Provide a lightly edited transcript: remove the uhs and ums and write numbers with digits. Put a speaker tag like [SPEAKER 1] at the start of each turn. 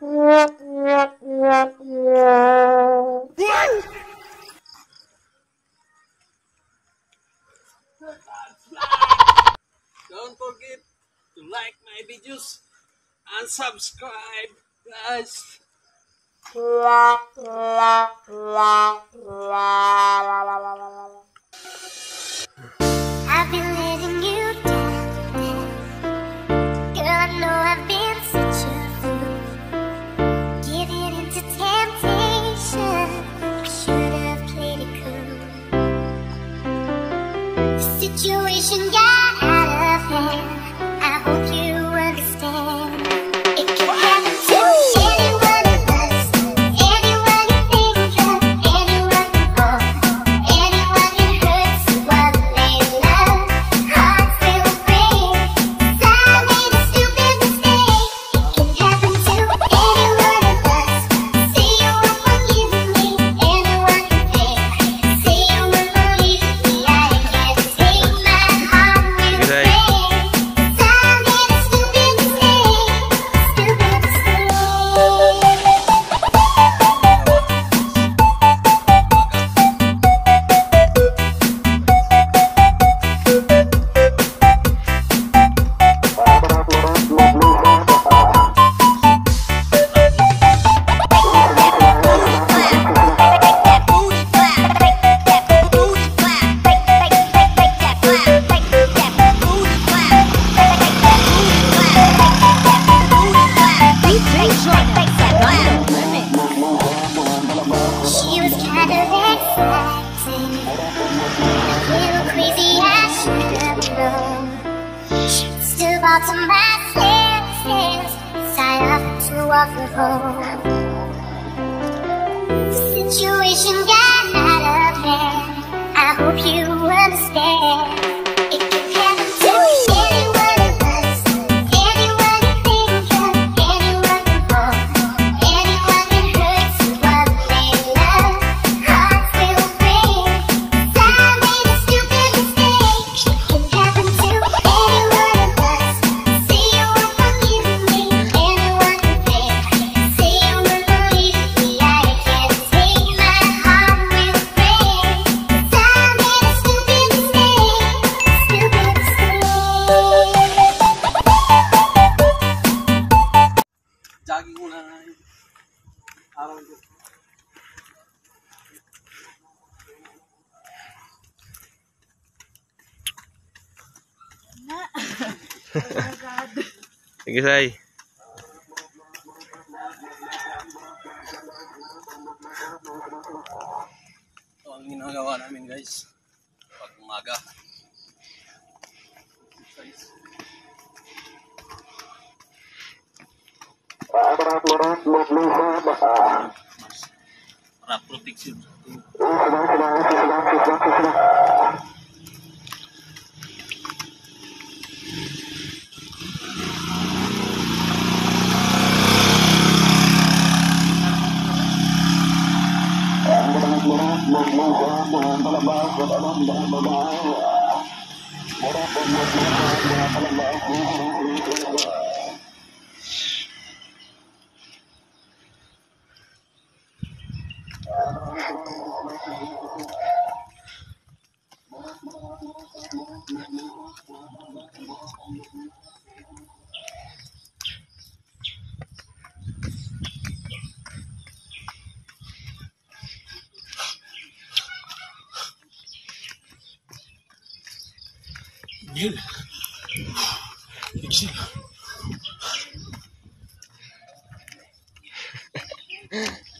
[SPEAKER 1] Don't forget to like my videos and subscribe, guys.
[SPEAKER 2] I've been letting you down, girl. I know I've been such a fool, giving into temptation. I should have played it cool. The situation got out of hand. I hope you understand. It can happen to anyone of us, anyone you think of, anyone you want, anyone you hurt. So what they love, hearts will break. I made a stupid mistake. It can happen to anyone of us. Say you won't forgive me, anyone you think. Say you won't believe me. I can't take my heart will break. I made a stupid mistake, stupid mistake. She was kind of exciting, a little crazy, I should have known. She still bought to my senses, sign up to walk her home. The situation got out of hand. I hope you understand. It can happen to anyone of us, anyone you think of, anyone you want, anyone you hurt. So what they love, hearts will break. I made a stupid mistake. It can happen to anyone of us. Say you won't forgive me, anyone you think. Say you won't believe me. I can't take my heart will break. I made a stupid mistake, stupid mistake.
[SPEAKER 1] Jogging muna na yung araw ko.
[SPEAKER 3] Sige, Say.
[SPEAKER 1] Ito ang ginagawa namin, guys, pag umaga. Exercise. Para protection sa ating Yun. Exhale.